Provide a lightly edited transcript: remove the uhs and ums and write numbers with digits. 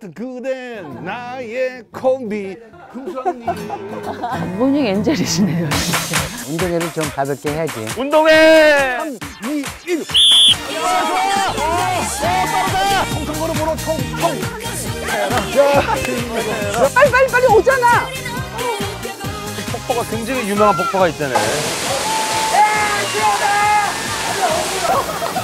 같은 그댄 나의 콤비 흥선님. 모닝 엔젤이시네요, 진짜. 운동회를 좀 가볍게 해야지. 운동회 3, 2, 1. 빠르다. 청청거를 보러 청청. 빨리 오잖아. 폭포가 굉장히 유명한 폭포가 있다네.